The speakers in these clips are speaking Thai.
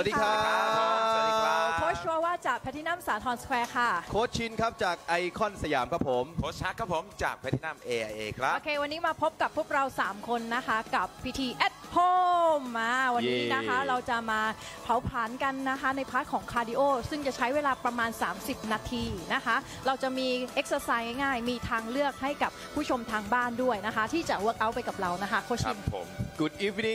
วัสดีครับสวัสดีครับโค้ชชัวว่าจากแพทินัมสาทรสแควร์ค่ะโค้ชชินครับจากไอคอนสยามครับผมโค้ชชักครับผมจากแพทินัม AIA ครับโอเควันนี้มาพบกับพวกเรา3คนนะคะกับ PT at Home วันนี้นะคะเราจะมาเผาผลาญกันนะคะในพาร์ทของคาร์ดิโอซึ่งจะใช้เวลาประมาณ30นาทีนะคะเราจะมีเอ็กซ์ไซส์ง่ายๆมีทางเลือกให้กับผู้ชมทางบ้านด้วยนะคะที่จะเวิร์กอัพไปกับเรานะคะโค้ชชิน Good evening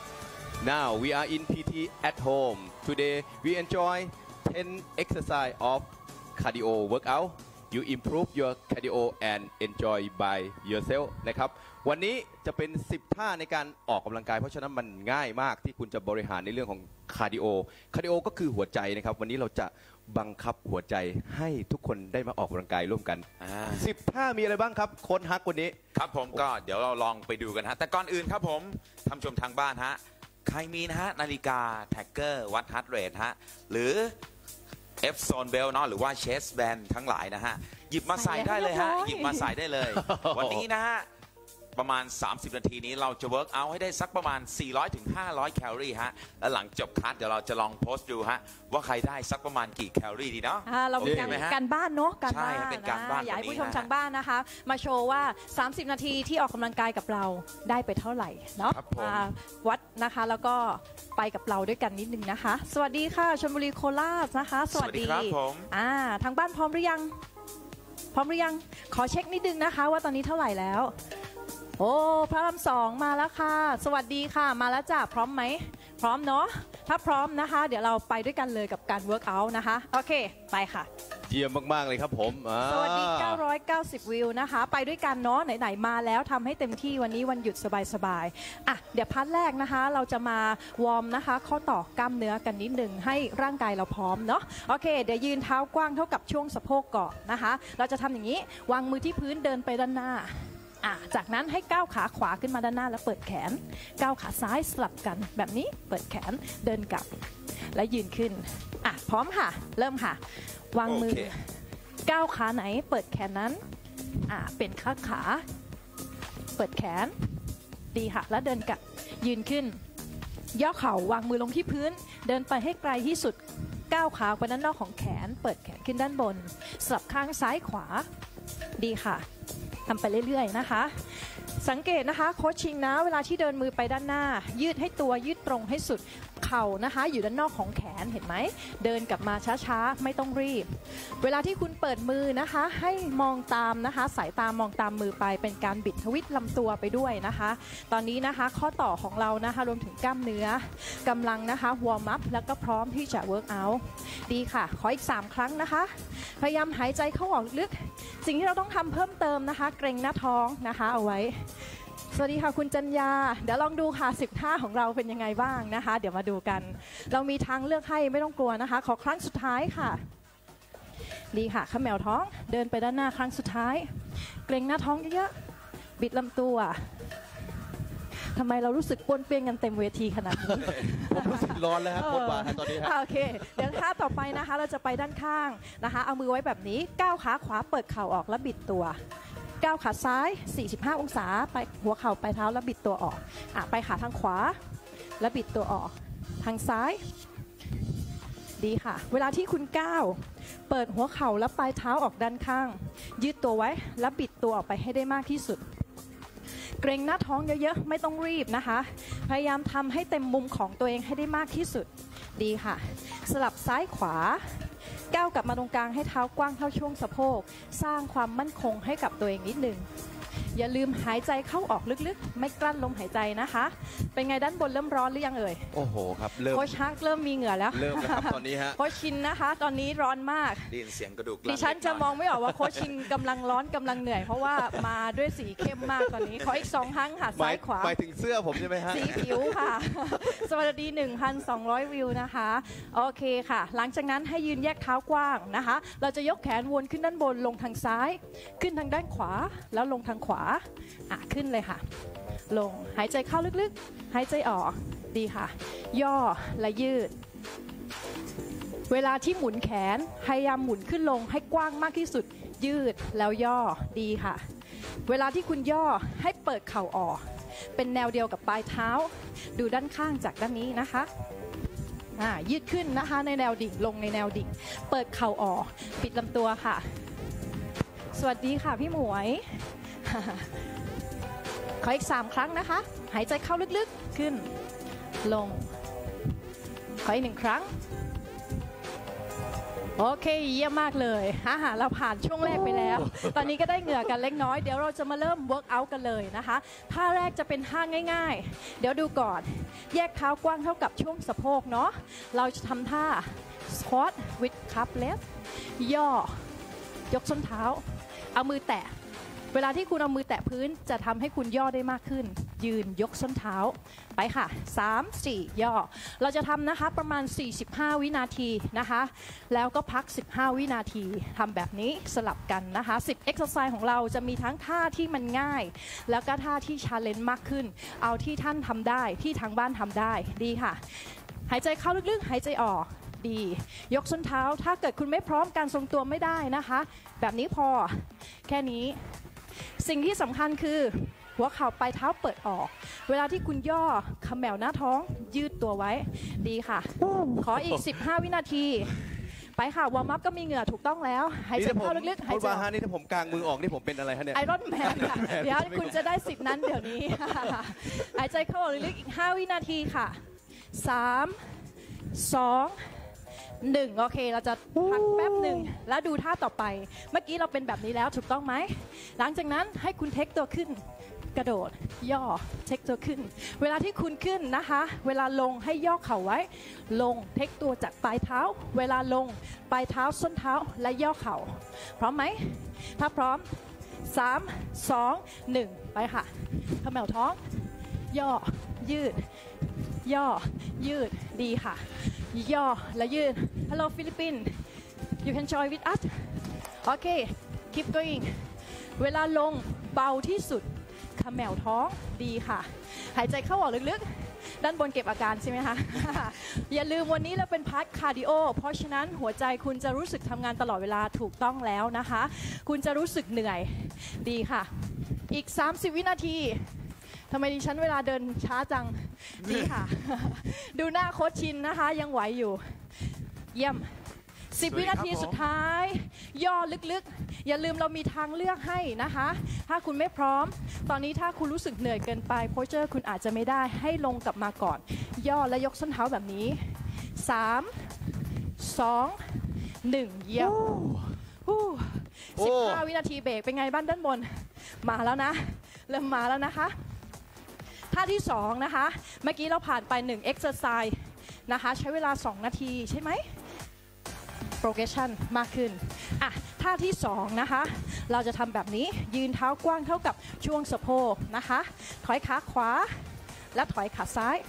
now we are in PT at home today we enjoy 10 exercise of cardio workout you improve your cardio and enjoy by yourself นะครับวันนี้จะเป็น10ท่าในการออกกำลังกายเพราะฉะนั้นมันง่ายมากที่คุณจะบริหารในเรื่องของคาร์ดิโอก็คือหัวใจนะครับวันนี้เราจะบังคับหัวใจให้ทุกคนได้มาออกกำลังกายร่วมกัน10ท่ามีอะไรบ้างครับโค้ชฮักวันนี้ครับผมก็เดี๋ยวเราลองไปดูกันฮะแต่ก่อนอื่นครับผมท่านผู้ชมทางบ้านฮะใครมีนะฮะนาฬิกาแท็กเกอร์วัดฮาร์ทเรทฮะหรือ F Zone Bell เนาะหรือว่า Chest Band ทั้งหลายนะฮะหยิบมาใส่ได้เลยฮะหยิบมาใส่ได้เลย วันนี้นะฮะประมาณ30นาทีนี้เราจะเวิร์กเอาให้ได้สักประมาณ400ถึง500แคลอรี่ฮะแล้วหลังจบคัสเดี๋ยวเราจะลองโพสต์ดูฮะว่าใครได้สักประมาณกี่แคลอรี่ดีเนาะเรามีการบ้านเนาะการบ้านเป็นการบ้านอยากให้ผู้ชมทางบ้านนะคะมาโชว์ว่า30นาทีที่ออกกำลังกายกับเราได้ไปเท่าไหร่เนาะวัดนะคะแล้วก็ไปกับเราด้วยกันนิดนึงนะคะสวัสดีค่ะชลบุรีโคราชนะคะสวัสดีครับผมทางบ้านพร้อมหรือยังขอเช็คนิดนึงนะคะว่าตอนนี้เท่าไหร่แล้วโอ้พระราม2มาแล้วค่ะสวัสดีค่ะมาแล้วจ้ะพร้อมไหมพร้อมเนาะถ้าพร้อมนะคะเดี๋ยวเราไปด้วยกันเลยกับการเวิร์กอัลนะคะโอเคไปค่ะเยี่ยมมากๆเลยครับผมสวัสดี990วิวนะคะไปด้วยกันเนาะไหนๆมาแล้วทำให้เต็มที่วันนี้วันหยุดสบายๆเดี๋ยวพาร์ทแรกนะคะเราจะมาวอร์มนะคะข้อต่อกล้ามเนื้อกันนิดนึงให้ร่างกายเราพร้อมเนาะโอเคเดี๋ยวยืนเท้ากว้างเท่ากับช่วงสะโพกก่อนนะคะเราจะทำอย่างนี้วางมือที่พื้นเดินไปด้านหน้าจากนั้นให้ก้าวขาขวาขึ้นมาด้านหน้าแล้วเปิดแขนก้าวขาซ้ายสลับกันแบบนี้เปิดแขนเดินกลับและยืนขึ้นพร้อมค่ะเริ่มค่ะวางมือก้าวขาไหนเปิดแขนนั้นเป็นขาเปิดแขนดีค่ะแล้วเดินกลับยืนขึ้นย่อเข่าวางมือลงที่พื้นเดินไปให้ไกลที่สุดก้าวขาไปด้านนอกของแขนเปิดแขนขึ้นด้านบนสลับข้างซ้ายขวาดีค่ะทำไปเรื่อยๆนะคะสังเกตนะคะโค้ชชิงนะเวลาที่เดินมือไปด้านหน้ายืดให้ตัวยืดตรงให้สุดเข่านะคะอยู่ด้านนอกของแขนเห็นไหมเดินกลับมาช้าๆไม่ต้องรีบเวลาที่คุณเปิดมือนะคะให้มองตามนะคะสายตามองตามมือไปเป็นการบิดทวิตลำตัวไปด้วยนะคะตอนนี้นะคะข้อต่อของเรานะคะรวมถึงกล้ามเนื้อกำลังนะคะวอร์มอัพแล้วก็พร้อมที่จะเวิร์กอัลดีค่ะขออีก3ครั้งนะคะพยายามหายใจเข้าออกลึกสิ่งที่เราต้องทำเพิ่มเติมนะคะเกร็งหน้าท้องนะคะเอาไว้สวัสดีค่ะคุณจัญญาเดี๋ยวลองดูค่ะ10ท่าของเราเป็นยังไงบ้างนะคะเดี๋ยวมาดูกันเรามีทางเลือกให้ไม่ต้องกลัวนะคะขอครั้งสุดท้ายค่ะดีค่ะเขมวท้องเดินไปด้านหน้าครั้งสุดท้ายเกร็งหน้าท้องเยอะๆบิดลำตัวทำไมเรารู้สึกป้วนเปี้ยนกันเต็มเวทีขนาดนี้ผมรู้สึกร้อนแล้วครับโคตรวาตอนนี้ครับโอเคเดี๋ยวท่าต่อไปนะคะเราจะไปด้านข้างนะคะเอามือไว้แบบนี้ก้าวขาขวาเปิดเข่าออกแล้วบิดตัวก้าวขาซ้าย45องศาไปหัวเข่าไปเท้าแล้วบิดตัวออกไปขาทางขวาแล้วบิดตัวออกทางซ้ายดีค่ะเวลาที่คุณก้าวเปิดหัวเข่าแล้วปลายเท้าออกด้านข้างยืดตัวไว้แล้วบิดตัวออกไปให้ได้มากที่สุดเกรงหน้าท้องเยอะๆไม่ต้องรีบนะคะพยายามทำให้เต็มมุมของตัวเองให้ได้มากที่สุดดีค่ะสลับซ้ายขวาก้าวกลับมาตรงกลางให้เท้ากว้างเท่าช่วงสะโพกสร้างความมั่นคงให้กับตัวเองนิดนึงอย่าลืมหายใจเข้าออกลึกๆไม่กลั้นลมหายใจนะคะเป็นไงด้านบนเริ่มร้อนหรือยังเอ่ยโอ้โหครับเริ่มโค้ชฮักเริ่มมีเหงื่อแล้วเริ่มแล้วครับตอนนี้ฮะโค้ชชินนะคะตอนนี้ร้อนมากได้ยินเสียงกระดูกดิฉันจะมองไม่ออกว่าโค้ชชินกำลังร้อนกำลังเหนื่อยเพราะว่ามาด้วยสีเข้มมากตอนนี้ขออีก2ครั้งค่ะซ้ายขวาหมายถึงเสื้อผมใช่ไหมฮะสีผิวค่ะสวัสดี 1,200 วิวนะคะโอเคค่ะหลังจากนั้นให้ยืนแยกเท้ากว้างนะคะเราจะยกแขนวนขึ้นด้านบนลงทางซ้ายขึ้นทางด้านขวาแล้วลงทางขวาขึ้นเลยค่ะลงหายใจเข้าลึกๆหายใจออกดีค่ะย่อและยืดเวลาที่หมุนแขนพยายามหมุนขึ้นลงให้กว้างมากที่สุดยืดแล้วย่อดีค่ะเวลาที่คุณย่อให้เปิดเข่าออกเป็นแนวเดียวกับปลายเท้าดูด้านข้างจากด้านนี้นะคะยืดขึ้นนะคะในแนวดิ่งลงในแนวดิ่งเปิดเข่าออกปิดลำตัวค่ะสวัสดีค่ะพี่หมวย ขออีก3ครั้งนะคะหายใจเข้าลึกๆขึ้นลงขออีก1ครั้งโอเคเยี่ยมมากเลยเราผ่านช่วงแรกไปแล้ว ตอนนี้ก็ได้เหงื่อกันเล็กน้อยเดี๋ยวเราจะมาเริ่ม work out กันเลยนะคะท่าแรกจะเป็นท่าง่ายๆเดี๋ยวดูก่อนแยกเท้ากว้างเท่ากับช่วงสะโพกเนาะเราจะทำท่า squat with calf left ย่อยกส้นเท้าเอามือแตะเวลาที่คุณเอามือแตะพื้นจะทำให้คุณย่อได้มากขึ้นยืนยกส้นเท้าไปค่ะ3 4ย่อเราจะทำนะคะประมาณ45วินาทีนะคะแล้วก็พัก15วินาทีทำแบบนี้สลับกันนะคะ10 exercise ของเราจะมีทั้งท่าที่มันง่ายแล้วก็ท่าที่ challenge มากขึ้นเอาที่ท่านทำได้ที่ทางบ้านทำได้ดีค่ะหายใจเข้าลึกๆหายใจออกดียกส้นเท้าถ้าเกิดคุณไม่พร้อมการทรงตัวไม่ได้นะคะแบบนี้พอแค่นี้สิ่งที่สำคัญคือหัวเข่าปลายเท้าเปิดออกเวลาที่คุณย่อเขมวหน้าท้องยืดตัวไว้ดีค่ะขออีก15วินาทีไปค่ะวอร์มอัพก็มีเหงื่อถูกต้องแล้วหายใจเข้าลึกๆหายใจออกนี่ถ้าผมกางมือออกนี่ผมเป็นอะไรฮะเนี่ยไอรอนแมนค่ะเดี๋ยวคุณจะได้สิทธิ์นั้นเดี๋ยวนี้หายใจเข้าลึกๆอีก5วินาทีค่ะ3 2 1โอเคเราจะพักแป๊บหนึ่งแล้วดูท่าต่อไปเมื่อกี้เราเป็นแบบนี้แล้วถูกต้องไหมหลังจากนั้นให้คุณเทคตัวขึ้นกระโดดย่อเทคตัวขึ้นเวลาที่คุณขึ้นนะคะเวลาลงให้ย่อเข่าไว้ลงเทคตัวจากปลายเท้าเวลาลงปลายเท้าส้นเท้าและย่อเข่าพร้อมไหมถ้าพร้อม3 2 1ไปค่ะเขมวท้องย่อยืดย่อยืดดีค่ะย่อและยืด Hello Philippines you can join with us okay keep going เวลาลงเบาที่สุดเขมวท้องดีค่ะหายใจเข้าออกลึกๆด้านบนเก็บอาการใช่ไหมคะ อย่าลืมวันนี้เราเป็นพาร์ทคาร์ดิโอเพราะฉะนั้นหัวใจคุณจะรู้สึกทำงานตลอดเวลาถูกต้องแล้วนะคะคุณจะรู้สึกเหนื่อยดีค่ะอีก30วินาทีทำไมดิฉันเวลาเดินช้าจังดีค่ะ ดูหน้าโค้ชชินนะคะยังไหวอยู่เยี่ยม10วินาทีสุดท้ายย่อลึกๆอย่าลืมเรามีทางเลือกให้นะคะถ้าคุณไม่พร้อมตอนนี้ถ้าคุณรู้สึกเหนื่อยเกินไปโพสเจอร์คุณอาจจะไม่ได้ให้ลงกลับมาก่อนย่อและยกส้นเท้าแบบนี้3 2 1เยี่ยม15วินาทีเบรกเป็นไงบ้างด้านบนมาแล้วนะเริ่มมาแล้วนะคะท่าที่2นะคะเมื่อกี้เราผ่านไป1 exercise นะคะใช้เวลา2นาทีใช่ไหม progression มากขึ้นท่าที่2นะคะเราจะทำแบบนี้ยืนเท้ากว้างเท่ากับช่วงสะโพกนะคะถอยขาขวาและถอยขาซ้าย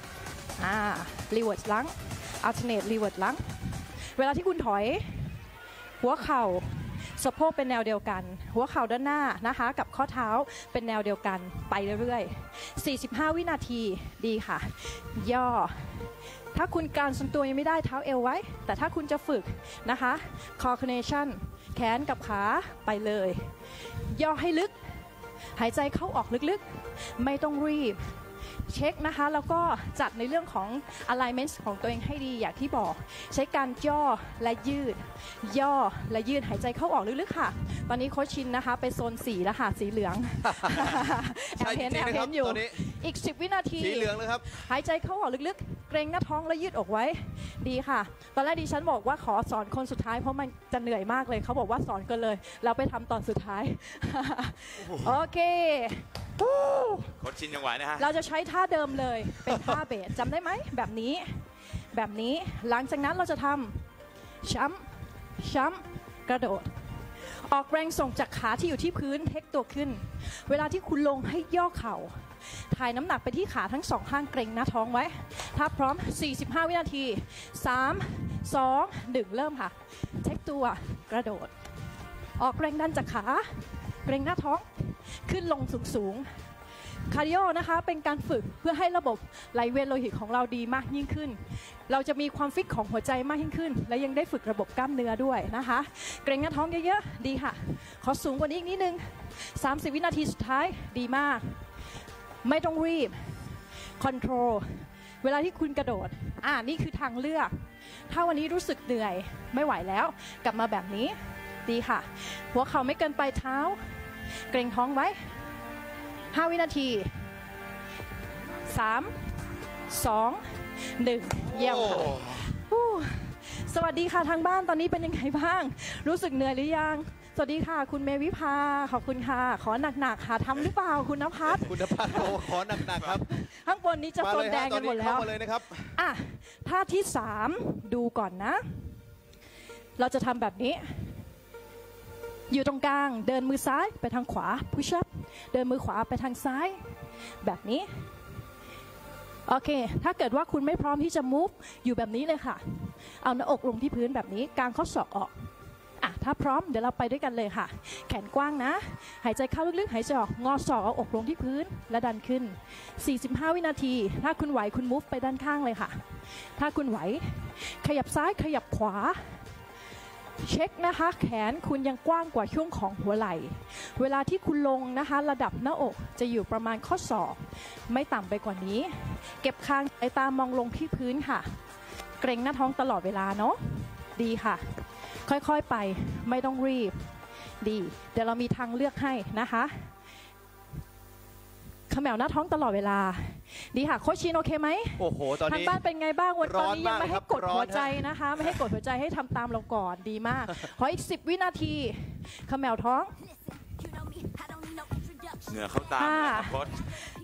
reverse หลัง alternate reverse หลังเวลาที่คุณถอยหัวเข่าสะโพกเป็นแนวเดียวกันหัวเข่าด้านหน้านะคะกับข้อเท้าเป็นแนวเดียวกันไปเรื่อยๆ45วินาทีดีค่ะย่อถ้าคุณการทรงตัวยังไม่ได้เท้าเอวไว้แต่ถ้าคุณจะฝึกนะคะ coordination แขนกับขาไปเลยย่อให้ลึกหายใจเข้าออกลึกๆไม่ต้องรีบเช็คนะคะแล้วก็จัดในเรื่องของ alignment ของตัวเองให้ดีอย่างที่บอกใช้การย่อและยืดย่อและยืดหายใจเข้าออกลึกๆค่ะตอนนี้โค้ชชินนะคะไปโซน4แล้วค่ะสีเหลือง แอบเห็นอยู่อีก10วินาทีสีเหลืองเลยครับหายใจเข้าออกลึกๆเกรงหน้าท้องและยืดอกไว้ดีค่ะตอนแรกดิฉันบอกว่าขอสอนคนสุดท้ายเพราะมันจะเหนื่อยมากเลยเขาบอกว่าสอนกันเลยเราไปทำตอนสุดท้าย โอเคโค้ชชินยังไหวนะฮะเราจะใช้ท่าเดิมเลยเป็นท่าเบสจำได้ไหมแบบนี้หลังจากนั้นเราจะทำช้ำกระโดดออกแรงส่งจากขาที่อยู่ที่พื้นเทคตัวขึ้นเวลาที่คุณลงให้ย่อเข่าถ่ายน้ำหนักไปที่ขาทั้งสองข้างเกร็งหน้าท้องไว้ถ้าพร้อม45วินาที3 2 1เริ่มค่ะเทคตัวกระโดดออกแรงดันจากขาเกร็งหน้าท้องขึ้นลงสูงคาร์ดิโอนะคะเป็นการฝึกเพื่อให้ระบบไหลเวียนโลหิตของเราดีมากยิ่งขึ้นเราจะมีความฟิตของหัวใจมากยิ่งขึ้นและยังได้ฝึกระบบกล้ามเนื้อด้วยนะคะเกร็งหน้าท้องเยอะๆดีค่ะขอสูงกว่านี้อีกนิดนึง30วินาทีสุดท้ายดีมากไม่ต้องรีบคอนโทรลเวลาที่คุณกระโดดนี่คือทางเลือกถ้าวันนี้รู้สึกเหนื่อยไม่ไหวแล้วกลับมาแบบนี้ดีค่ะหัวเข่าไม่เกินปลายเท้าเกร็งท้องไว้5 วินาที3 2 1เยี่ยมค่ะสวัสดีค่ะทางบ้านตอนนี้เป็นยังไงบ้างรู้สึกเหนื่อยหรือยังสวัสดีค่ะคุณเมวิภาขอบคุณค่ะขอหนักๆค่ะทำหรือเปล่าคุณณภัสคุณณภัสขอหนักๆครับข้างบนนี้จะโซนแดงกันหมดแล้วมาเลยนะครับท่าที่3ดูก่อนนะเราจะทำแบบนี้อยู่ตรงกลางเดินมือซ้ายไปทางขวา push up เดินมือขวาไปทางซ้ายแบบนี้โอเคถ้าเกิดว่าคุณไม่พร้อมที่จะ move อยู่แบบนี้เลยค่ะเอาหน้าอกลงที่พื้นแบบนี้กางข้อศอกออกถ้าพร้อมเดี๋ยวเราไปด้วยกันเลยค่ะแขนกว้างนะหายใจเข้าลึกๆหายใจออกงอศอกเอาอกลงที่พื้นและดันขึ้น45 วินาทีถ้าคุณไหวคุณ move ไปด้านข้างเลยค่ะถ้าคุณไหวขยับซ้ายขยับขวาเช็คนะคะแขนคุณยังกว้างกว่าช่วงของหัวไหล่เวลาที่คุณลงนะคะระดับหน้าอกจะอยู่ประมาณข้อศอกไม่ต่ำไปกว่านี้เก็บคางสายตามองลงที่พื้นค่ะเกร็งหน้าท้องตลอดเวลาเนาะดีค่ะค่อยๆไปไม่ต้องรีบดีเดี๋ยวเรามีทางเลือกให้นะคะเขม่าหน้าท้องตลอดเวลาดีค่ะโค้ชชินโอเคไหมโอ้โหตอนนี้ทางบ้านเป็นไงบ้างวันตอนนี้ยังไม่ให้กดหัวใจนะคะไม่ให้กดหัวใจให้ทำตามเราก่อนดีมากขออีก10 วินาทีเขม่าท้องเหงื่อเข้าตาโค้ช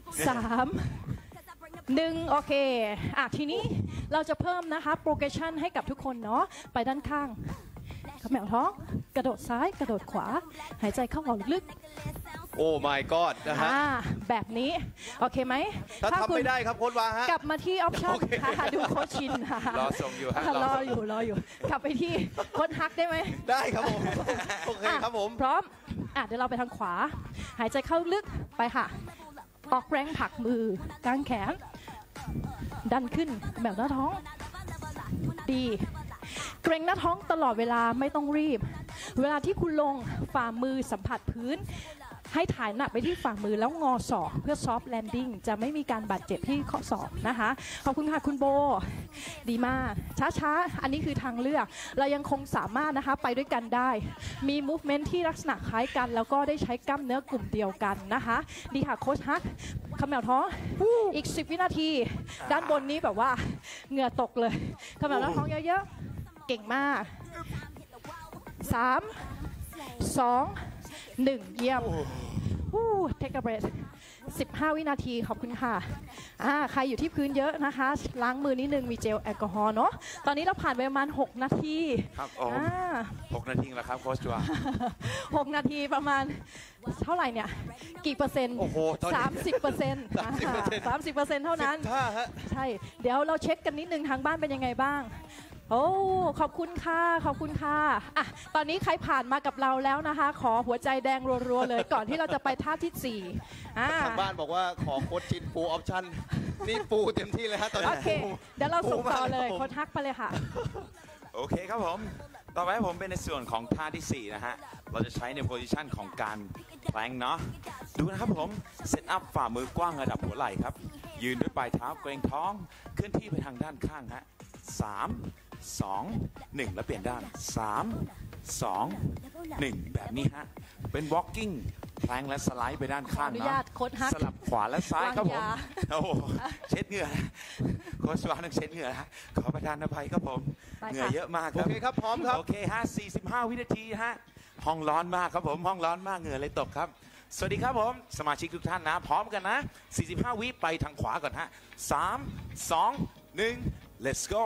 3 1โอเคทีนี้เราจะเพิ่มนะคะโปรเกรสชันให้กับทุกคนเนาะไปด้านข้างเขม่าท้องกระโดดซ้ายกระโดดขวาหายใจเข้าออกลึกโอ้ my god นะฮะแบบนี้โอเคไหมถ้าทำไม่ได้ครับโค้ชวาฮะกลับมาที่ออปชั่นค่ะดูโค้ชชินค่ะรอส่งอยู่ฮะรออยู่กลับไปที่โค้ชฮักได้ไหมได้ครับผมโอเคครับผมพร้อมเดี๋ยวเราไปทางขวาหายใจเข้าลึกไปค่ะออกแรงผลักมือกางแขนดันขึ้นแบบหน้าท้องดีเกร็งหน้าท้องตลอดเวลาไม่ต้องรีบเวลาที่คุณลงฝ่ามือสัมผัสพื้นให้ถ่ายหนักไปที่ฝ่ามือแล้วงอศอกเพื่อซอฟต์แลนดิ้งจะไม่มีการบาดเจ็บที่ข้อศอกนะคะขอบคุณค่ะคุณโบดีมากช้าๆอันนี้คือทางเลือกเรายังคงสามารถนะคะไปด้วยกันได้มีมูฟเมนท์ที่ลักษณะคล้ายกันแล้วก็ได้ใช้กล้ามเนื้อกลุ่มเดียวกันนะคะดีค่ะโค้ชฮักเขม่าท้องอีก10 วินาทีด้านบนนี้แบบว่าเหงื่อตกเลยเขม่าท้องเยอะๆเก่งมาก3 2 1เยี่ยมเทคa breath 15 วินาทีขอบคุณค่ะใครอยู่ที่พื้นเยอะนะคะล้างมือนิดนึงมีเจลแอลกอฮอล์เนาะตอนนี้เราผ่านไปประมาณ6 นาทีครับ6 นาทีแล้วครับโค้ชจัว 6 นาทีประมาณเท่าไหร่เนี่ยกี่เปอร์เซ็นต์โอ้โห 30% 30%เท่านั้นใช่เดี๋ยวเราเช็คกันนิดนึงทางบ้านเป็นยังไงบ้างโอ้ขอบคุณค่ะขอบคุณค่ะตอนนี้ใครผ่านมากับเราแล้วนะคะขอหัวใจแดงรัวๆเลยก่อนที่เราจะไปท่าที่4 ทางบ้านบอกว่าขอโค้ชชินฟูลออปชั่นนี่ฟูเต็มที่เลยฮะตอนนี้โอเคเดี๋ยวเราส่งต่อเลยโค้ชทักไปเลยค่ะโอเคครับผมต่อไปผมเป็นในส่วนของท่าที่4นะฮะเราจะใช้ในโพซิชันของการแพลงเนาะดูนะครับผมเซตอัพฝ่ามือกว้างระดับหัวไหล่ครับยืนด้วยปลายเท้าเกรงท้องเคลื่อนที่ไปทางด้านข้างฮะ3 2 1แล้วเปลี่ยนด้าน3 2 1แบบนี้ฮะเป็น walking แพลงและสไลด์ไปด้านข้างนะสลับขวาและซ้ายครับผมโอ้เช็ดเหงื่อโค้ชวาต้องเช็ดเหงื่อขอประทานอภัยครับผมเหงื่อเยอะมากครับโอเคครับพร้อมครับโอเคฮะ45 วินาทีฮะห้องร้อนมากครับผมห้องร้อนมากเหงื่อเลยตกครับสวัสดีครับผมสมาชิกทุกท่านนะพร้อมกันนะ45 วิไปทางขวาก่อนฮะ3 2 1 let's go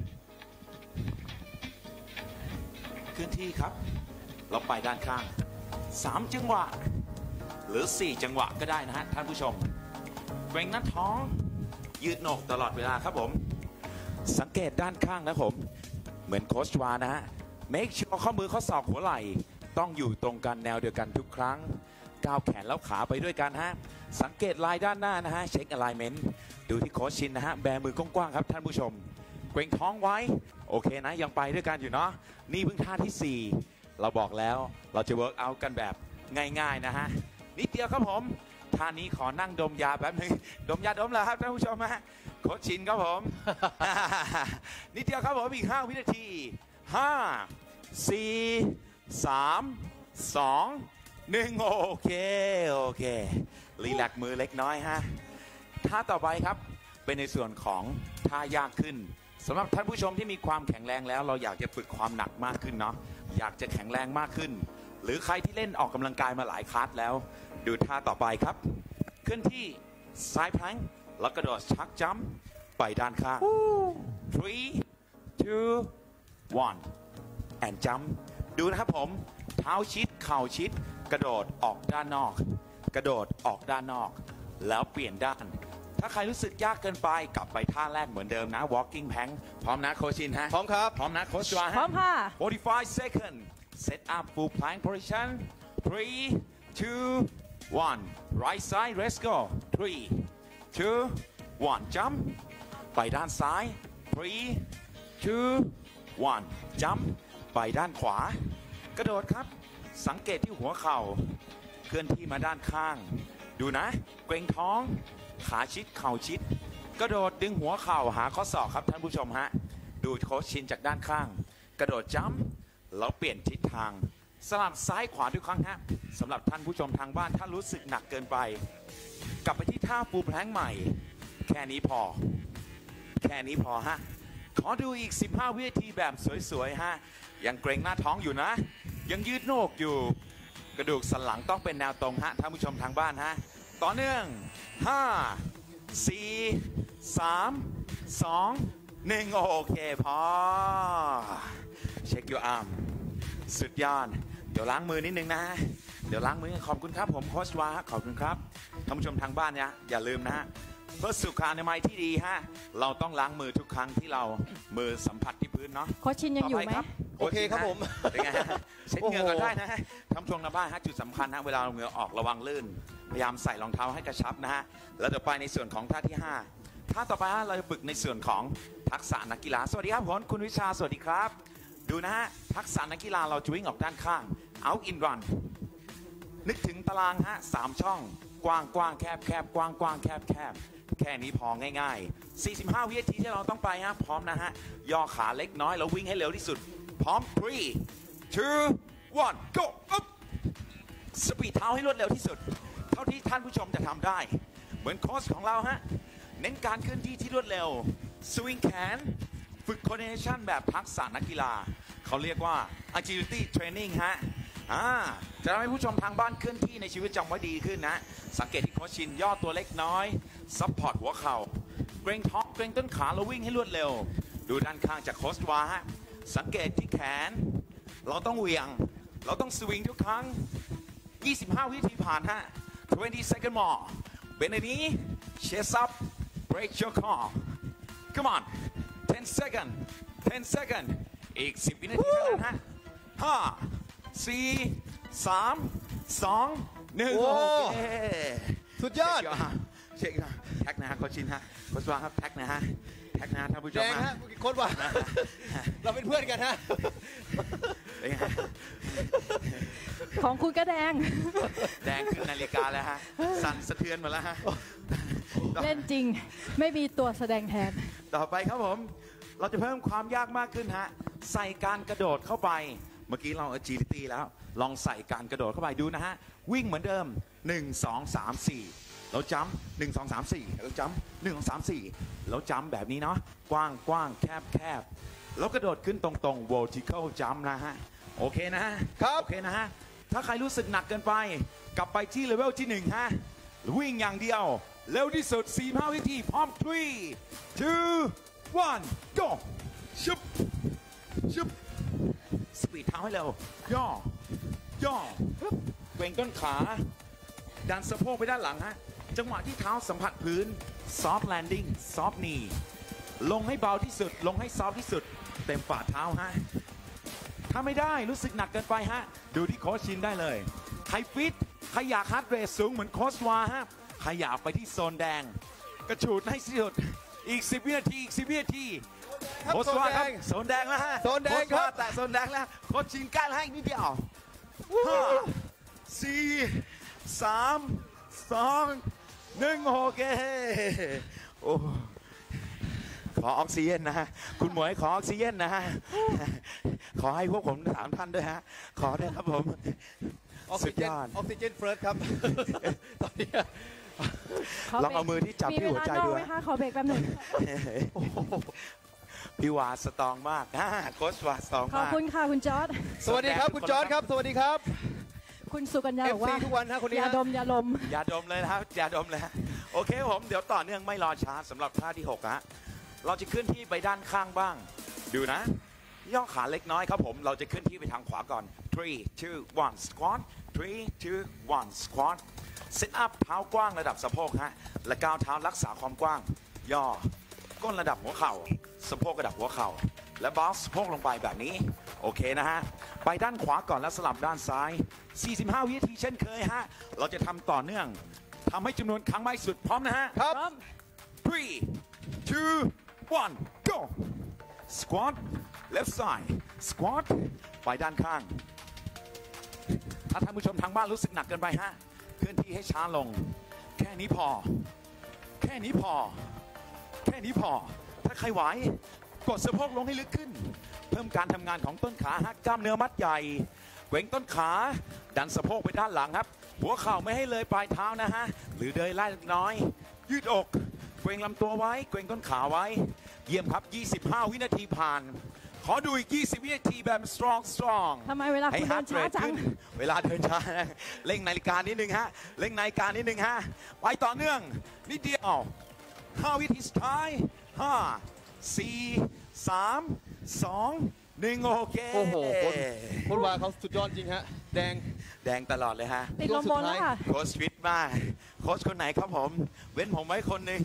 เคลื่อนที่ครับเราไปด้านข้าง3 จังหวะหรือ4 จังหวะก็ได้นะฮะท่านผู้ชมเกร็งหน้าท้องยืดหนกตลอดเวลาครับผมสังเกตด้านข้างนะผมเหมือนโค้ชวานะฮะ make sure ข้อมือข้อศอกหัวไหล่ต้องอยู่ตรงกันแนวเดียวกันทุกครั้งก้าวแขนแล้วขาไปด้วยกันฮะสังเกตลายด้านหน้านะฮะเช็ค alignment ดูที่โค้ชชินนะฮะแบมือกว้างๆครับท่านผู้ชมเกร็งท้องไว้โอเคนะยังไปด้วยกันอยู่เนาะนี่เพิ่งท่าที่4เราบอกแล้วเราจะเวิร์กเอาท์กันแบบง่ายๆนะฮะนิดเดียวครับผมท่านี้ขอนั่งดมยาแป๊บหนึงดมยาดมแล้วครับท่านผู้ชมฮะโค้ชชินครับผม นิดเดียวครับผมอีก5 วินาที 5 4 3 2 1โอเครีแลกซ์มือเล็กน้อยฮะท่าต่อไปครับเป็นในส่วนของท่ายากขึ้นสำหรับท่านผู้ชมที่มีความแข็งแรงแล้วเราอยากจะฝึกความหนักมากขึ้นเนาะอยากจะแข็งแรงมากขึ้นหรือใครที่เล่นออกกำลังกายมาหลายคลาสแล้วดูท่าต่อไปครับเคลื่อนที่ซ้ายแพลงแล้วกระโดดชักจัมป์ไปด้านข้าง 3 2 1 and jump ดูนะครับผมเท้าชิดเข่าชิดกระโดดออกด้านนอกกระโดดออกด้านนอกแล้วเปลี่ยนด้านถ้าใครรู้สึกยากเกินไปกลับไปท่าแรกเหมือนเดิมนะ walking plank พร้อมนะโคชินฮะพร้อมครับพร้อมนะโคชวาพร้อมค่ะ 45 seconds set up full plank position 3 2 1 right side let's go 3 2 1 jump ไปด้านซ้าย 3 2 1 jump ไปด้านขวากระโดดครับสังเกตที่หัวเข่าเคลื่อนที่มาด้านข้างดูนะเกร็งท้องขาชิดเข่าชิดกระโดดดึงหัวเข่าหาข้อศอกครับท่านผู้ชมฮะดูโค้ชชินจากด้านข้างกระโดดจัมป์แล้วเปลี่ยนทิศทางสลับซ้ายขวาทุกครั้งฮะสำหรับท่านผู้ชมทางบ้านถ้ารู้สึกหนักเกินไปกลับไปที่ท่าฟูลแพลงใหม่แค่นี้พอฮะขอดูอีก15 วินาทีแบบสวยๆฮะยังเกรงหน้าท้องอยู่นะยังยืดโหนกอยู่กระดูกสันหลังต้องเป็นแนวตรงฮะท่านผู้ชมทางบ้านฮะต่อเนื่อง5 4 3 2 1โอเคพอเช็คยูอาร์มสุดยอดเดี๋ยวล้างมือนิดนึงนะเดี๋ยวล้างมือขอบคุณครับผมโค้ชวาขอบคุณครับท่านผู้ชมทางบ้านเนี่ยอย่าลืมนะฮะเพื่อสุขอนามัยที่ดีฮะเราต้องล้างมือทุกครั้งที่เรามือสัมผัสที่พื้นเนาะโค้ชชินยังอยู่ไหมโอเคครับผมเป็นไงฮะเช็ดเหงื่อก่อนได้นะฮะท่านผู้ชมทางบ้านฮะจุดสำคัญฮะเวลาเราเหงื่อออกระวังลื่นพยายามใส่รองเท้าให้กระชับนะฮะแล้วเดี๋ยวไปในส่วนของท่าที่5ท่าต่อไปเราจะฝึกในส่วนของทักษะนักกีฬาสวัสดีครับผมคุณวิชาสวัสดีครับดูนะฮะทักษะนักกีฬาเราจะวิ่งออกด้านข้าง out in run นึกถึงตารางฮะ3 ช่องกว้างกว้างแคบแคบกว้างกว้างแคบแคบแค่นี้พอง่ายๆ45 วินาทีที่เราต้องไปฮะพร้อมนะฮะย่อขาเล็กน้อยแล้ววิ่งให้เร็วที่สุดพร้อม 3 2 1 go up สปีดเท้าให้รวดเร็วที่สุดเท่าที่ท่านผู้ชมจะทำได้เหมือนโค้ชของเราฮะเน้นการเคลื่อนที่ที่รวดเร็วสวิงแขนฝึก coordination แบบทักษะนักกีฬาเขาเรียกว่า agility training ฮะจะทำให้ผู้ชมทางบ้านเคลื่อนที่ในชีวิตประจำวันดีขึ้นนะสังเกตที่โค้ชชินย่อตัวเล็กน้อยซัพพอร์ตหัวเข่าเกรงท้องเกรงต้นขาแล้ววิ่งให้รวดเร็วดูด้านข้างจากโค้ชวาฮะสังเกตที่แขนเราต้องเหวี่ยงเราต้องสวิงทุกครั้ง25 วินาทีผ่านฮะ20 second more เป็นในนี้ chest up break your core come on 10 second 10 second อีก10 วินาทีเท่านั้นฮะ5 4 3 2 1โอเคสุดยอดเช็คแท็กนะฮะโค้ชชินฮะโค้ชวาครับแท็กนะฮะแท็กนะท่านผู้ชแดมงฮะโค้ชว่าเราเป็นเพื่อนกันฮะของคุณก็แดงแดงขึ้นนาฬิกาแล้วฮะสั่นสะเทือนหมดแล้วฮะเล่นจริงไม่มีตัวแสดงแทนต่อไปครับผมเราจะเพิ่มความยากมากขึ้นฮะใส่การกระโดดเข้าไปเมื่อกี้เรา agility แล้วลองใส่การกระโดดเข้าไปดูนะฮะวิ่งเหมือนเดิม1 2 3 4แล้วจัมป์1 2 3 4แล้วจัมป์1 2 3 4แล้วจัมป์แบบนี้เนาะกว้างกว้างแคบแคบแล้วกระโดดขึ้นตรงๆ vertical jump นะฮะโอเคนะฮะครับโอเคนะฮะถ้าใครรู้สึกหนักเกินไปกลับไปที่เลเวลที่1ฮะวิ่งอย่างเดียวเร็วที่สุด45 วินาทีพร้อม3 2 1 go ชุบชุบสปีดเท้าให้เร็วย่อย่อเกร็งต้นขาดันสะโพกไปด้านหลังฮะจังหวะที่เท้าสัมผัสพื้น soft landing soft knee ลงให้เบาที่สุดลงให้ซอฟที่สุดเต็มฝ่าเท้าฮะถ้าไม่ได้รู้สึกหนักเกินไปฮะดูที่โค้ชชินได้เลยใครฟิตใครอยากฮาร์ดเรทสูงเหมือนโค้ชวาฮะใครอยากไปที่โซนแดงกระฉูดให้สุดอีก10 วินาทีอีก10 วินาทีโค้ชวาครับโซนแดงแล้วฮะโซนแดงครับแต่โซนแดงแล้วโค้ชชินใกล้แล้วให้นิดเดียว5 4 3 2 1โอเคโอ้ขอออกซิเจนนะฮะคุณหมวยขอออกซิเจนนะฮะขอให้พวกผม3 ท่านด้วยฮะขอด้วยครับผมออกซิเจนออกซิเจนเฟิร์สครับ ตอนนี้ลองเอามือที่จับที่หัวใจดูมีเวลานอกไหมคะขอเบรกแป๊บหนึงพี่วาสตรองมากโค้ชวาสตรองขอบมากคุณค่ะคุณจอร์ดสวัสดีครับคุณจอร์ดครับสวัสดีครับคุณสุกัญญาบอก FC ว่าทุกวันฮะคนนี้อย่าฮะดมอย่าลมอย่าดมเลยนะครับอย่าดมเลยฮะโอเคผมเดี๋ยวต่อเนื่องไม่รอช้าสำหรับท่าที่6ฮะเราจะเคลื่อนที่ไปด้านข้างบ้างดูนะย่อขาเล็กน้อยครับผมเราจะเคลื่อนที่ไปทางขวาก่อน 3 2 1 squat 3 2 1 squat sit up เท้ากว้างระดับสะโพกฮะและก้าวเท้ารักษาความกว้างย่อก้นระดับหัวเข่าสะโพกระดับหัวเข่าและบอสสะโพกลงไปแบบนี้โอเคนะฮะไปด้านขวาก่อนแล้วสลับด้านซ้าย45 วินาทีเช่นเคยฮะเราจะทำต่อเนื่องทำให้จำนวนครั้งมากที่สุดพร้อมนะฮะครับ 3 2 1 go squat left side squat ไปด้านข้างถ้าท่านผู้ชมทางบ้านรู้สึกหนักเกินไปฮะเคลื่อนที่ให้ช้าลงแค่นี้พอแค่นี้พอแค่นี้พอถ้าใครไหวกดสะโพกลงให้ลึกขึ้นเพิ่มการทำงานของต้นขาฮะกล้ามเนื้อมัดใหญ่เกร็งต้นขาดันสะโพกไปด้านหลังครับหัวเข่าไม่ให้เลยปลายเท้านะฮะหรือเดินไล่เล็กน้อยยืดอกเกร็งลำตัวไว้เกร็งต้นขาไว้เยี่ยมครับ25 วินาทีผ่านขอดูอีก20 วินาทีแบบ strong ทำไมเวลาคุณเดินช้าจังเวลาเดินช้านะเร่งนาฬิกานิดนึงฮะเร่งนาฬิกานิดนึงฮะไปต่อเนื่องนิดเดียว5 วินาทีสุดท้าย5 4 3 2 1โอเคโอ้โหคนวาเขาสุดยอดจริงฮะแดงแดงตลอดเลยฮะติดลมบนแล้วค่ะโค้ชฟิตมากโค้ชคนไหนครับผมเว้นผมไว้คนหนึ่ง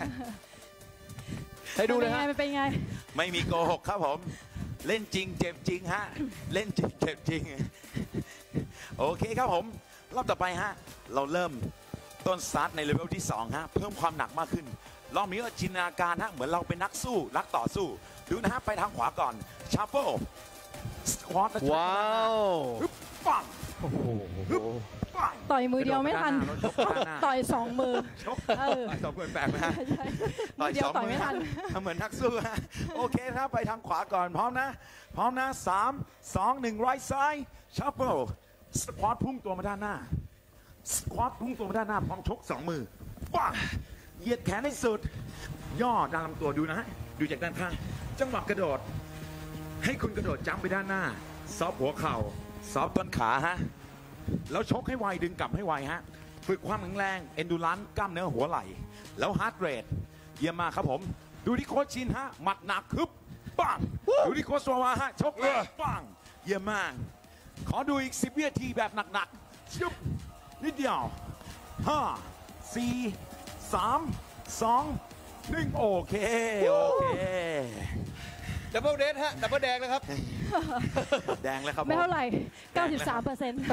ให้ดูเลยฮะมันเป็นไงไม่มีโกหกครับผมเล่นจริงเจ็บจริงฮะเล่นจริงเจ็บจริงโอเคครับผมรอบต่อไปฮะเราเริ่มต้นสตาร์ทในเลเวลที่2ฮะเพิ่มความหนักมากขึ้นรอบนี้เราจินตนาการฮะเหมือนเราเป็นนักสู้นักต่อสู้ดูนะฮะไปทางขวาก่อนชาร์เฟิลสควอตว้าวปังโอ้โหปังต่อยมือเดียวไม่ทัน ต่อย2 มือเออสองคนแปลกไหมฮะใช่มือเดียวต่อยไม่ทันเหมือนนักสู้ฮะโอเคครับไปทางขวาก่อนพร้อมนะพร้อมนะ3 2 1 right side shuffle สควอตพุ่งตัวมาด้านหน้าสควอตพุ่งตัวมาด้านหน้าพร้อมชก2 มือปังเหยียดแขนให้สุดย่อด้านลำตัวดูนะดูจากด้านข้างจังหวะกระโดดให้คุณกระโดดจ้ำไปด้านหน้าซอฟหัวเข่าซอฟต้นขาฮะแล้วชกให้ไวดึงกลับให้ไวฮะฝึกความแข็งแรงเอนดูรันกล้ามเนื้อหัวไหล่แล้วฮาร์ดเรทเยี่ยมมากครับผมดูที่โค้ชชินฮะหมัดหนักคึบปังดูที่โค้ชวาฮะชกเลยปังเยี่ยมมากขอดูอีก10 วินาทีแบบหนักๆชุบนิดเดียว5 4 3 2 1โอเคโอเคดับเบิลเดทฮะดับเบิลแดงนะครับแดงแล้วครับผมไม่เท่าไหร่ 93%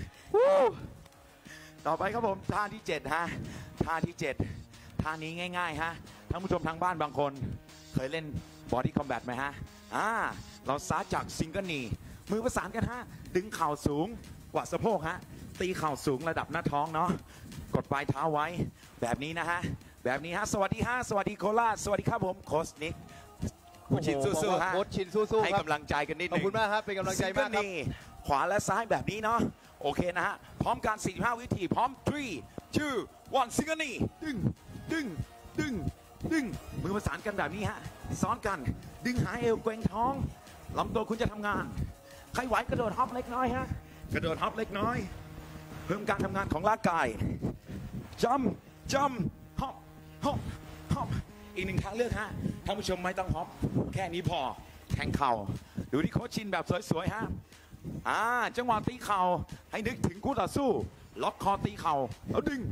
ต่อไปครับผมท่าที่7ฮะท่าที่7ท่านี้ง่ายๆฮะท่านผู้ชมทางบ้านบางคนเคยเล่นบอดี้คอมแบทไหมฮะเราซาจากซิงเกิลนีมือประสานกันฮะดึงเข่าสูงกว่าสะโพกฮะตีเข่าสูงระดับหน้าท้องเนาะกดปลายเท้าไว้แบบนี้นะฮะแบบนี้ฮะสวัสดีฮะสวัสดีโคราชสวัสดีครับผมโค้ชนิกคุณชินสู้ๆฮะโค้ชชินสู้ๆให้ครับกำลังใจกันนิดนึงขอบคุณมากครับเป็นกำลังใจมากครับขวาและซ้ายแบบนี้เนาะโอเคนะฮะพร้อมการ45 วิธีพร้อม3 2 1ซิงเกิลนี่ดึงมือประสานกันแบบนี้ฮะซ้อนกันดึงหาเอวเกร็งท้องลำตัวคุณจะทำงานใครไหวกระโดดฮอปเล็กน้อยฮะกระโดดฮอปเล็กน้อยเพิ่มการทำงานของร่างกายจัมฮอปอีกหนึ่งทางเลือกฮะท่านผู้ชมไม่ต้องฮอปแค่นี้พอแทงเข่าดูที่โค้ชชินแบบสวยๆฮะจังหวะตีเข่าให้นึกถึงคู่ต่อสู้ล็อกคอตีเข่าแล้วดึง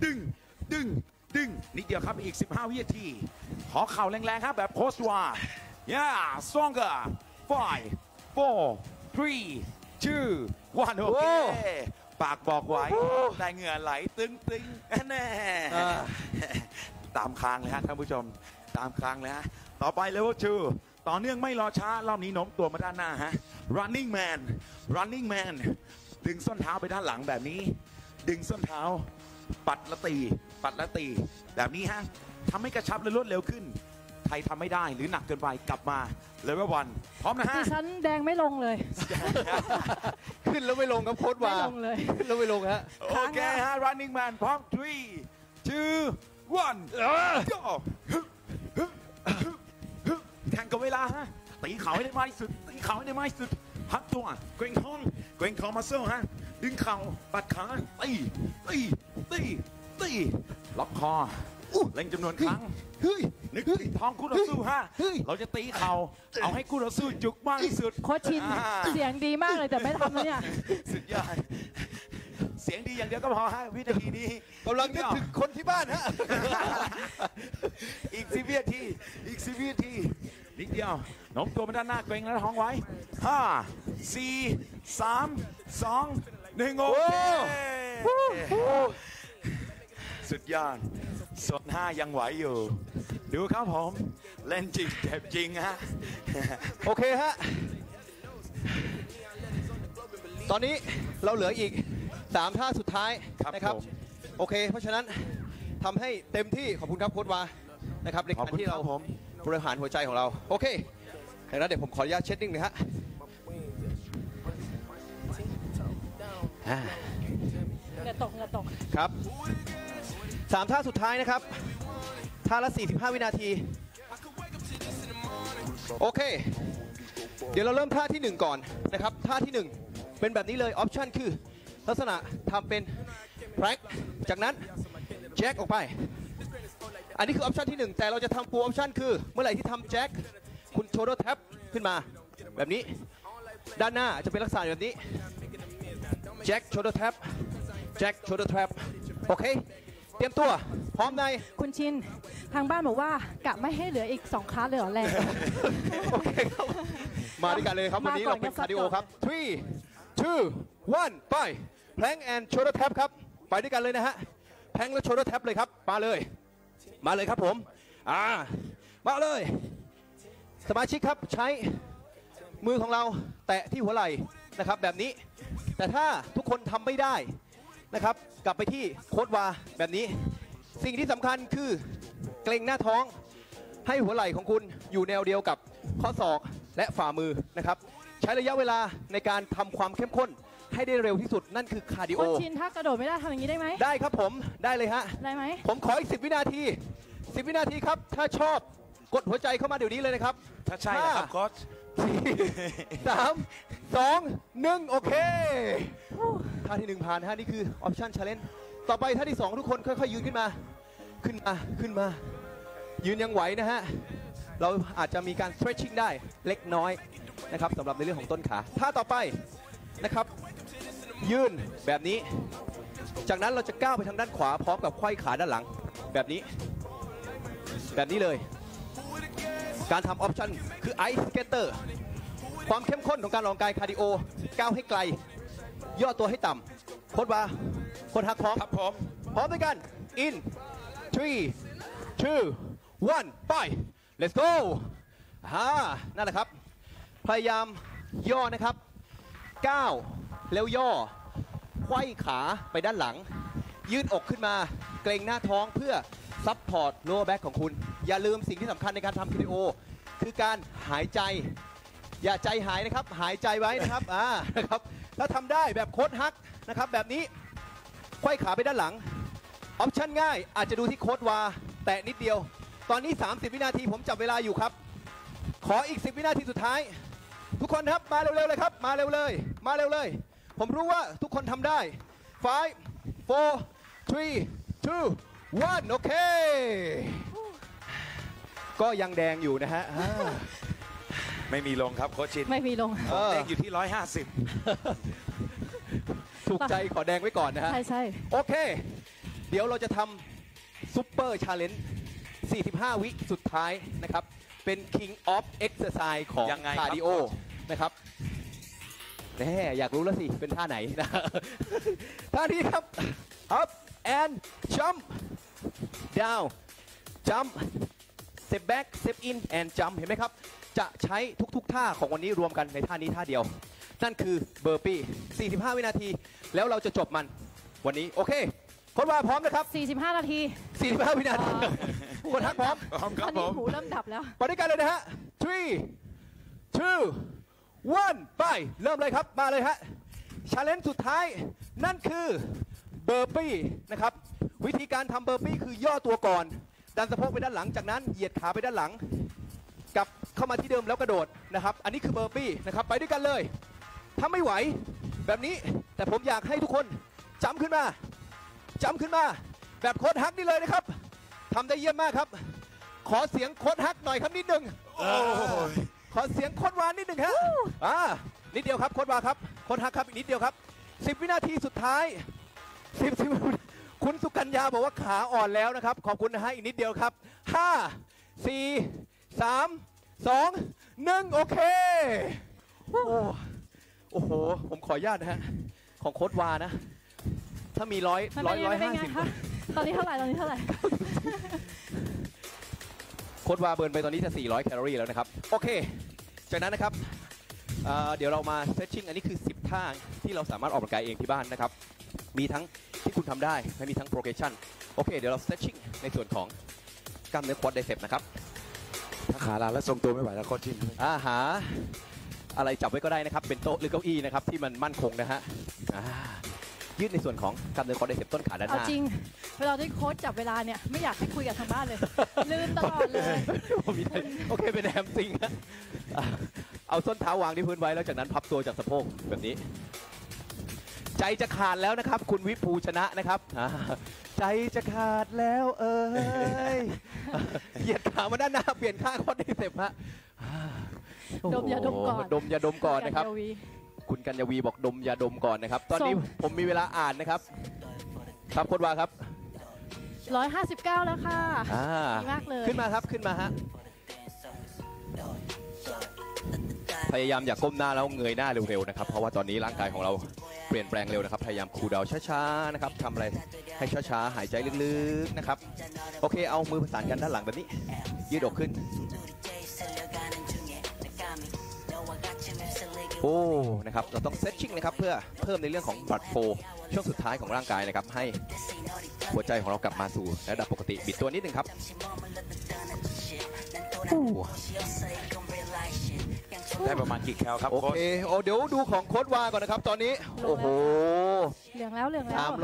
นิดเดียวครับอีก15 วินาทีขอเข่าแรงๆครับแบบโค้ชวาstronger 5 4 3 2 1โอเคปากบอกไว้แต่เหงื่อไหลตึงแน่ตามคางเลยฮะท่านผู้ชมตามคางเลยฮะต่อไปเลเวล2ต่อเนื่องไม่รอช้ารอบนี้โน้มตัวมาด้านหน้าฮะ running man ดึงส้นเท้าไปด้านหลังแบบนี้ดึงส้นเท้าปัดและตีปัดและตีแบบนี้ฮะทำให้กระชับและรวดเร็วขึ้นใครทำไม่ได้หรือหนักเกินไปกลับมาเลเวลวันพร้อมนะฮะดิฉันแดงไม่ลงเลยขึ้นแล้วไม่ลงครับโค้ดวาไม่ลงเลยขึ้นแล้วไม่ลงฮะโอเคฮะ running man พร้อม 3 2 1 go แข่งกับเวลาฮะตีเข่าให้ได้มากที่สุดตีเข่าให้ได้มากที่สุดพักตัวเกรงท้องมาเซลฮะดึงเข่าปัดขาตีล็อกคอเล่งจำนวนครั้งนึกถึงท้องคู่ต่อสู้ฮะเราจะตีเข่าเอาให้คู่ต่อสู้จุกมากที่สุดโค้ชชินเสียงดีมากเลยแต่ไม่ทำแล้วเนี่ยสุดยอดเสียงดีอย่างเดียวก็พอฮะวินาทีนี้กำลังนึกถึงคนที่บ้านฮะอีก10 วินาทีนิดเดียวโน้มตัวมาด้านหน้าเกรงและท้องไว้5 4 3 2 1โอเคสุดยอดส่วน5ยังไหวอยู่ดูครับผมเล่นจริงเจ็บจริงฮะโอเคฮะ ตอนนี้เราเหลืออีก 3 ท่าสุดท้ายครับนะครับผมโอเค เพราะฉะนั้นทำให้เต็มที่ขอบคุณครับโค้ดวานะครับในขอบการคุณที่ครัเราบผมบริหารหัวใจของเรา โอเคดังนั้นเดี๋ยวผมขออนุญาตเช็ดนิ่งหน่อยฮะอ่าเหงื่อตกครับ 3 ท่าสุดท้ายนะครับ ท่าละ 45 วินาที โอเค เดี๋ยวเราเริ่มท่าที่ 1 ก่อนนะครับ ท่าที่ 1 เป็นแบบนี้เลย ออปชันคือ ลักษณะทำเป็นแพร็กจากนั้นแจ็คออกไป อันนี้คือออปชันที่ 1 แต่เราจะทำฟูลออปชันคือ เมื่อไหร่ที่ทำแจ็คคุณโชเดอร์แท็บขึ้นมา แบบนี้ ด้านหน้าจะเป็นลักษณะแบบนี้แจ็คโชเดอร์แท็บแจ็คโชเดอร์แท็บโอเค เตรียมตัว พร้อมในคุณชินทางบ้านบอกว่ากะไม่ให้เหลืออีก2 คลาสเลยเหรอแรงโอเคครับ มาด้วยกันเลยครับ วันนี้เราเป็นคาร์ดิโอครับ 3 2 1 ไป แพลงแอนด์โชเดอร์แท็บครับ ไปด้วยกันเลยนะฮะ แพลงและโชเดอร์แท็บเลยครับ มาเลย มาเลยครับผม มาเลย สมาชิกครับใช้มือของเราแตะที่หัวไหล่นะครับแบบนี้ แต่ถ้าทุกคนทำไม่ได้นะครับ กลับไปที่โค้ดวาแบบนี้ สิ่งที่สำคัญคือเกร็งหน้าท้อง ให้หัวไหล่ของคุณอยู่แนวเดียวกับข้อศอกและฝ่ามือนะครับ ใช้ระยะเวลาในการทำความเข้มข้นให้ได้เร็วที่สุดนั่นคือคาร์ดิโอโค้ชชินถ้ากระโดดไม่ได้ทำอย่างนี้ได้ไหมได้ครับผมได้เลยฮะได้ไหมผมขออีก 10 วินาที 10 วินาทีครับ ถ้าชอบกดหัวใจเข้ามาเดี๋ยวนี้เลยนะครับถ้าใช่นะครับโค้ช 3 2 1 โอเคท่าที่ 1 ผ่านฮะนี่คือออปชั่นชาเลนจ์ต่อไปท่าที่ 2 ทุกคนค่อยๆยืนขึ้นมา ยืนยังไหวนะฮะ เราอาจจะมีการ stretching ได้เล็กน้อยนะครับสำหรับในเรื่องของต้นขาท่าต่อไปนะครับ ยืนแบบนี้ จากนั้นเราจะก้าวไปทางด้านขวาพร้อมกับไขว้ขาด้านหลังแบบนี้เลย การทำออปชั่นคือไอซ์สเกตเตอร์ความเข้มข้นของการออกกำลังกายคาร์ดิโอก้าวให้ไกล ย่อตัวให้ต่ำโค้ดวาโค้ดฮักพร้อมครับผมพร้อมด้วยกัน in 3 2 1 ไป let's go นั่นแหละครับ พยายามย่อนะครับก้าวแล้วย่อไขว้ขาไปด้านหลัง ยืดอกขึ้นมาเกรงหน้าท้องเพื่อซับพอร์ตโลว์แบ็กของคุณ อย่าลืมสิ่งที่สำคัญในการทำคาร์ดิโอคือการหายใจ อย่าใจหายนะครับ หายใจไว้นะครับนะครับถ้าทำได้แบบโค้ดฮักนะครับแบบนี้ไขว้ขาไปด้านหลังออปชั่นง่ายอาจจะดูที่โค้ดวาแตะนิดเดียว ตอนนี้ 30 วินาทีผมจับเวลาอยู่ครับ ขออีก 10 วินาทีสุดท้าย ทุกคนครับมาเร็วๆเลยครับมาเร็วเลย ผมรู้ว่าทุกคนทำได้ 5 4 3 2 1 โอเค ก็ยังแดงอยู่นะฮะไม่มีลงครับโค้ชชินไม่มีลงเด้งอยู่ที่ถูกใจขอแดงไว้ก่อนนะฮะใช่โอเค เดี๋ยวเราจะทำซุปเปอร์ชาเลนจ์ 45 วิสุดท้ายนะครับ เป็น King of Exercise ของยังไงครับคาร์ดิโอนะครับแน่อยากรู้แล้วสิ เป็นท่าไหนนะ ท่านี้ครับ up and jump down jump step back step in and jump เห็นไหมครับ จะใช้ทุกท่าของวันนี้รวมกันในท่านี้ท่าเดียว นั่นคือเบอร์ปี้ 45 วินาที แล้วเราจะจบมันวันนี้ โอเคโค้ชว่าพร้อมนะครับ 45 นาที 45 วินาทีโค้ชทักพร้อมพร้อมคตรัอบ นผนี้มหูเริ่มดับแล้วไปด้วยกันเลยนะฮะ 3 2 1 ไป เริ่มเลยครับ มาเลยฮะชาเลนจ์สุดท้ายนั่นคือเบอร์ปี้นะครับ วิธีการทำเบอร์ปี้คือย่อตัวก่อน ดันสะโพกไปด้านหลัง จากนั้นเหยียดขาไปด้านหลัง กลับเข้ามาที่เดิมแล้วกระโดดนะครับ อันนี้คือเบอร์ปี้นะครับ ไปด้วยกันเลย ถ้าไม่ไหวแบบนี้ แต่ผมอยากให้ทุกคนจำขึ้นมา แบบโค้ชฮักนี่เลยนะครับทำได้เยี่ยมมากครับ ขอเสียงโค้ชฮักหน่อยครับนิดนึงขอเสียงโค้ชวานนิดนึงฮะนิดเดียวครับโค้ชวาครับโค้ชฮักครับอีกนิดเดียวครับ10 วินาทีสุดท้าย10คุณสุกัญญาบอกว่าขาอ่อนแล้วนะครับขอบคุณนะฮะอีกนิดเดียวครับ5 4 3 2 1โอเคโอ้โหผมขออนุญาตนะฮะของโค้ชวานะถ้ามี150 ตอนนี้เท่าไหร่โค้ดวาเบิร์นไปตอนนี้จะ400 แคลอรี่แล้วนะครับ โอเค จากนั้นนะครับเดี๋ยวเรามาเซตชิ่งอันนี้คือ 10 ท่าที่เราสามารถออกกำลังกายเองที่บ้านนะครับ มีทั้งที่คุณทำได้และมีทั้งโปรเกรสชั่น โอเค เดี๋ยวเราเซตชิ่งในส่วนของกล้ามเนื้อควอดไดเซปนะครับถ้าขาลาแล้วทรงตัวไม่ไหวแล้วโค้ชชิมหาอะไรจับไว้ก็ได้นะครับ เป็นโต๊ะหรือเก้าอี้นะครับที่มันมั่นคงนะฮะยืดในส่วนของกล้ามเนื้อควอดไดเซปต้นขาด้านหเอาน้าจริง เวลาที่โค้ชจับเวลาเนี่ยไม่อยากให้คุยกับทางบ้านเลย ลืมตลอดเลยโอเคเป็นแฮมสตริงฮะเอาส้นเท้าวางที่พื้นไว้แล้วจากนั้นพับตัวจากสะโพกแบบนี้ ใจจะขาดแล้วนะครับ คุณวิภูชนะนะครับใจจะขาดแล้วเหยียดขามาด้านหน้าเปลี่ยนข้างคอดได้เสร็จฮะดมยาดมก่อนดมยาดมก่อนนะครับ คุณกัญญวีบอกดมยาดมก่อนนะครับ ตอนนี้ผมมีเวลาอ่านนะครับครับโค้ชวาครับ 159 แล้วค่ะดีมากเลยขึ้นมาครับขึ้นมาฮะพยายามอย่าก้มหน้าแล้วเงยหน้าเร็วๆนะครับเพราะว่าตอนนี้ร่างกายของเราเปลี่ยนแปลงเร็วนะครับพยายามคูลดาวน์ช้าๆนะครับทำอะไรให้ช้าๆหายใจลึกๆนะครับโอเคเอามือประสานกันด้านหลังแบบนี้ยืดอกขึ้นโอ้นะครับเราต้องเซตชิ่งนะครับเพื่อเพิ่มในเรื่องของบลัดโฟลว์ช่วงสุดท้ายของร่างกายนะครับให้หัวใจของเรากลับมาสู่ระดับปกติบิดตัวนิดนึงครับได้ประมาณกี่แคลครับโอโค้ชเคเดี๋ยวดูของโค้ชวาก่อนนะครับตอนนี้โอ้โหเหลืองแล้ว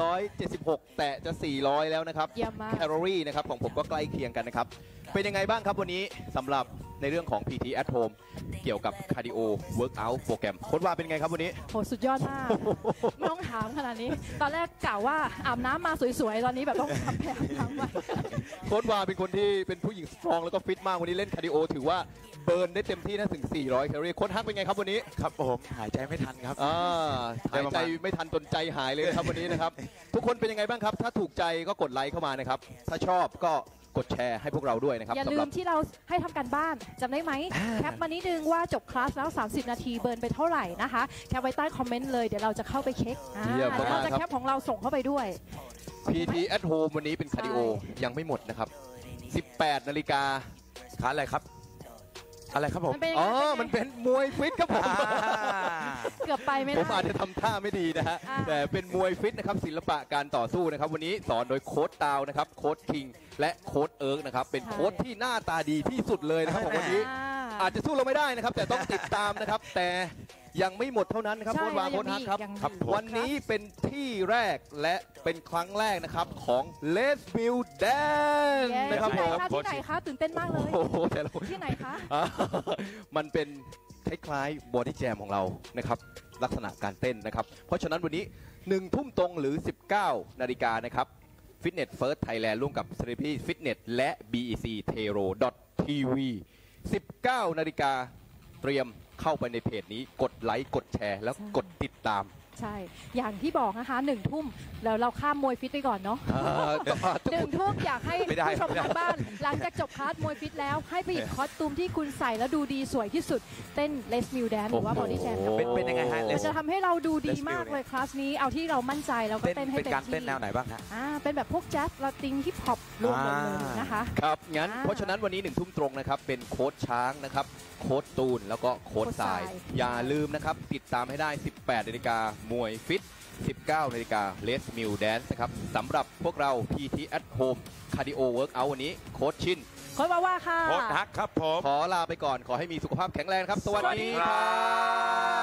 376แต่จะ400แล้วนะครับเยี่ยมมากแคลอรี่นะครับของผมก็ใกล้เคียงกันนะครับเป็นยังไงบ้างครับวันนี้สำหรับในเรื่องของ PT at home เกี่ยวกับ cardio workout โปรแกรมโค้ชวาเป็นไงครับวันนี้โหสุดยอดมาก ไม่ต้องถามขนาดนี้ ตอนแรกกล่าวว่าอาบน้ำมาสวยๆ ตอนนี้แบบต้องทำแผลทั้งวันโค้ชวาเป็นคนที่เป็นผู้หญิงสตรองแล้วก็ฟิตมากวันนี้เล่นคาร์ดิโอถือว่าเบิร์นได้เต็มที่นะถึง400 แคลอรี่โค้ชฮักเป็นไงครับวันนี้ครับผมหายใจไม่ทันครับหายใจไม่ทันจนใจหายเลยครับวันนี้นะครับทุกคนเป็นยังไงบ้างครับถ้าถูกใจก็กดไลค์เข้ามานะครับถ้าชอบก็กดแชร์ให้พวกเราด้วยนะครับอย่าลืมที่เราให้ทำการบ้านจำได้ไหมแคปมานิดนึงว่าจบคลาสแล้ว30 นาทีเบิร์นไปเท่าไหร่นะคะแคปไว้ใต้คอมเมนต์เลยเดี๋ยวเราจะเข้าไปเช็คเดี๋ยวเราจะแคปของเราส่งเข้าไปด้วย PT at home วันนี้เป็นคาร์ดิโอยังไม่หมดนะครับ18 นาฬิกาขาอะไรครับอะไรครับผมมันเป็นมวยฟิตครับผมเกือบไปไม่ได้ผมอาจจะทำท่าไม่ดีนะฮะแต่เป็นมวยฟิตนะครับศิลปะการต่อสู้นะครับวันนี้สอนโดยโค้ชตาวนะครับโค้ชคิงและโค้ชเอิร์กนะครับเป็นโค้ชที่หน้าตาดีที่สุดเลยนะครับของวันนี้อาจจะสู้เราไม่ได้นะครับแต่ต้องติดตามนะครับแต่ยังไม่หมดเท่านั้นนะครับโค้ชวาโค้ชฮักครับวันนี้เป็นที่แรกและเป็นครั้งแรกนะครับของ Let's Build Dance นะครับผมที่ไหนคะตื่นเต้นมากเลยที่ไหนคะมันเป็นคล้ายๆบอดี้แจมของเรานะครับลักษณะการเต้นนะครับเพราะฉะนั้นวันนี้1 ทุ่มตรงหรือ19 นาฬิกานะครับ Fitness First Thailand ร่วมกับ Celebrity Fitness และ BEC Tero.tv 19 นาฬิกาเตรียมเข้าไปในเพจนี้กดไลค์กดแชร์แล้วกดติดตามใช่อย่างที่บอกนะคะ1 ทุ่มแล้วเราข้ามมวยฟิตไปก่อนเนาะ1 ทุ่มอยากให้ผู้ชมทางบ้านหลังจากจบคลาสมวยฟิตแล้วให้ไปหยิบคอสตูมที่คุณใส่แล้วดูดีสวยที่สุดเต้น Les Mills Dance หรือว่า Body Jam เป็นยังไงฮะจะทำให้เราดูดีมากเลยคลาสนี้เอาที่เรามั่นใจแล้วก็เต้นให้เต็มที่เป็นการเต้นแนวไหนบ้างฮะเป็นแบบพวกแจ๊สลาตินฮิปฮอปรวมหมดเลยนะคะครับงั้นเพราะฉะนั้นวันนี้1 ทุ่มตรงนะครับเป็นโค้ชช้างนะครับโค้ชตูนแล้วก็โค้ชสายอย่าลืมนะครับติดตามให้ได้18 นาฬิกามวยฟิต 19 นาฬิกา Let's Meal Dance นะครับสำหรับพวกเรา PT at Home Cardio Workout วันนี้โค้ชชินโค้ชว่าค่ะโค้ชฮักครับผมขอลาไปก่อนขอให้มีสุขภาพแข็งแรงครับ สวัสสวัสดีดีคครัรับ